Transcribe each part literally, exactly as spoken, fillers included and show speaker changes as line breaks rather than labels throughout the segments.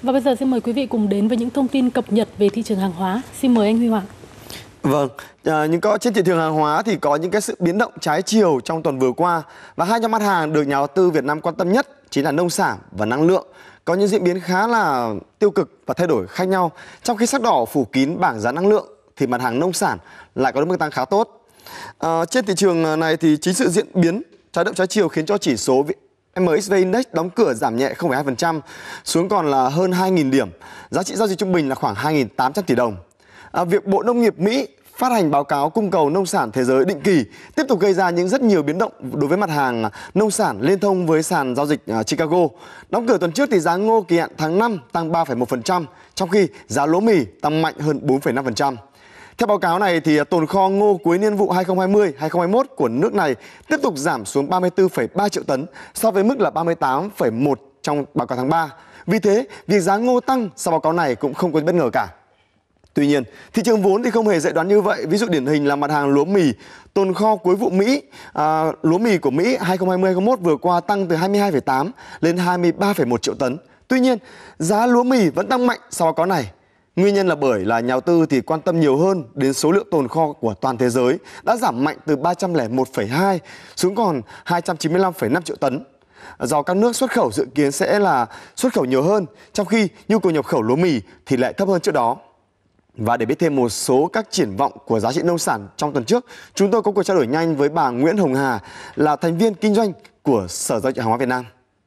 Và bây giờ xin mời quý vị cùng đến với những thông tin cập nhật về thị trường hàng hóa. Xin mời anh Huy Hoàng.
Vâng, à, nhưng có trên thị trường hàng hóa thì có những cái sự biến động trái chiều trong tuần vừa qua, và hai nhóm mặt hàng được nhà đầu tư Việt Nam quan tâm nhất chính là nông sản và năng lượng, có những diễn biến khá là tiêu cực và thay đổi khác nhau. Trong khi sắc đỏ phủ kín bảng giá năng lượng thì mặt hàng nông sản lại có mức tăng khá tốt. À, trên thị trường này thì chính sự diễn biến trái động trái chiều khiến cho chỉ số em ét vê Index đóng cửa giảm nhẹ không phẩy hai phần trăm xuống còn là hơn hai nghìn điểm. Giá trị giao dịch trung bình là khoảng hai nghìn tám trăm tỷ đồng. À, việc Bộ Nông nghiệp Mỹ phát hành báo cáo cung cầu nông sản thế giới định kỳ tiếp tục gây ra những rất nhiều biến động đối với mặt hàng nông sản liên thông với sàn giao dịch Chicago. Đóng cửa tuần trước thì giá ngô kỳ hạn tháng năm tăng ba phẩy một phần trăm, trong khi giá lúa mì tăng mạnh hơn bốn phẩy năm phần trăm. Theo báo cáo này thì tồn kho ngô cuối niên vụ hai không hai không hai không hai mốt của nước này tiếp tục giảm xuống ba mươi tư phẩy ba triệu tấn so với mức là ba mươi tám phẩy một trong báo cáo tháng ba. Vì thế, việc giá ngô tăng sau báo cáo này cũng không có bất ngờ cả. Tuy nhiên, thị trường vốn thì không hề dễ đoán như vậy. Ví dụ điển hình là mặt hàng lúa mì, tồn kho cuối vụ Mỹ, à, lúa mì của Mỹ hai không hai không hai không hai mốt vừa qua tăng từ hai mươi hai phẩy tám lên hai mươi ba phẩy một triệu tấn. Tuy nhiên, giá lúa mì vẫn tăng mạnh sau báo cáo này. Nguyên nhân là bởi là nhà đầu tư thì quan tâm nhiều hơn đến số lượng tồn kho của toàn thế giới đã giảm mạnh từ ba trăm lẻ một phẩy hai xuống còn hai trăm chín mươi lăm phẩy năm triệu tấn. Do các nước xuất khẩu dự kiến sẽ là xuất khẩu nhiều hơn, trong khi nhu cầu nhập khẩu lúa mì thì lại thấp hơn trước đó. Và để biết thêm một số các triển vọng của giá trị nông sản trong tuần trước, chúng tôi có cuộc trao đổi nhanh với bà Nguyễn Hồng Hà, là thành viên kinh doanh của Sở Giao dịch Hàng hóa Việt Nam.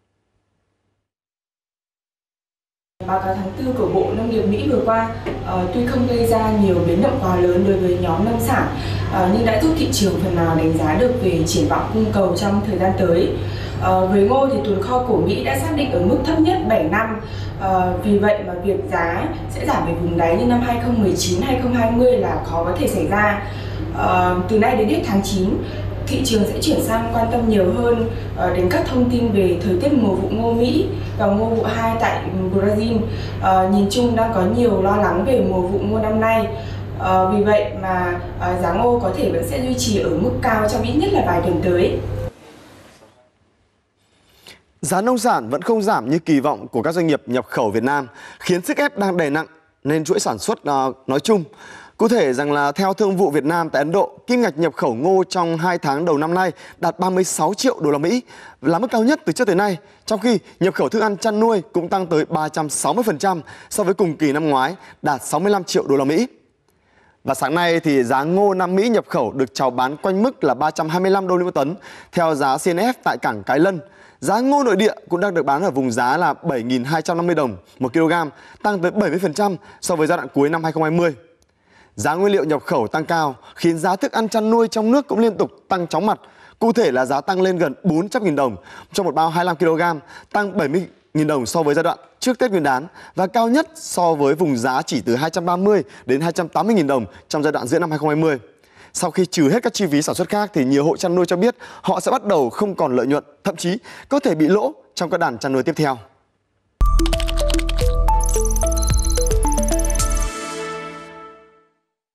Báo cáo tháng tư của Bộ Nông nghiệp Mỹ vừa qua uh, tuy không gây ra nhiều biến động quá lớn đối với nhóm nông sản, uh, nhưng đã giúp thị trường phần nào đánh giá được về triển vọng cung cầu trong thời gian tới. Uh, với ngô thì tồn kho của Mỹ đã xác định ở mức thấp nhất bảy năm. Uh, vì vậy mà việc giá sẽ giảm về vùng đáy như năm hai không một chín hai không hai không là khó có thể xảy ra. Uh, từ nay đến hết tháng chín, thị trường sẽ chuyển sang quan tâm nhiều hơn uh, đến các thông tin về thời tiết mùa vụ ngô Mỹ và ngô vụ hai tại Brazil. Uh, nhìn chung đang có nhiều lo lắng về mùa vụ ngô năm nay. Uh, vì vậy mà uh, giá ngô có thể vẫn sẽ duy trì ở mức cao trong ít nhất là vài tuần tới.
Giá nông sản vẫn không giảm như kỳ vọng của các doanh nghiệp nhập khẩu Việt Nam, khiến sức ép đang đè nặng lên chuỗi sản xuất uh, nói chung. Cụ thể rằng là theo Thương vụ Việt Nam tại Ấn Độ, kim ngạch nhập khẩu ngô trong hai tháng đầu năm nay đạt ba mươi sáu triệu đô la Mỹ, là mức cao nhất từ trước tới nay, trong khi nhập khẩu thức ăn chăn nuôi cũng tăng tới ba trăm sáu mươi phần trăm so với cùng kỳ năm ngoái, đạt sáu mươi lăm triệu đô la Mỹ. Và sáng nay thì giá ngô Nam Mỹ nhập khẩu được chào bán quanh mức là ba trăm hai mươi lăm đô la một tấn theo giá xê en ép tại cảng Cái Lân. Giá ngô nội địa cũng đang được bán ở vùng giá là bảy nghìn hai trăm năm mươi đồng một kg, tăng tới bảy mươi phần trăm so với giai đoạn cuối năm hai không hai không. Giá nguyên liệu nhập khẩu tăng cao khiến giá thức ăn chăn nuôi trong nước cũng liên tục tăng chóng mặt. Cụ thể là giá tăng lên gần bốn trăm nghìn đồng cho một bao hai mươi lăm ki lô gam, tăng bảy mươi nghìn đồng so với giai đoạn trước Tết Nguyên đán và cao nhất so với vùng giá chỉ từ hai trăm ba mươi đến hai trăm tám mươi nghìn đồng trong giai đoạn giữa năm hai không hai không. Sau khi trừ hết các chi phí sản xuất khác thì nhiều hộ chăn nuôi cho biết họ sẽ bắt đầu không còn lợi nhuận, thậm chí có thể bị lỗ trong các đàn chăn nuôi tiếp theo.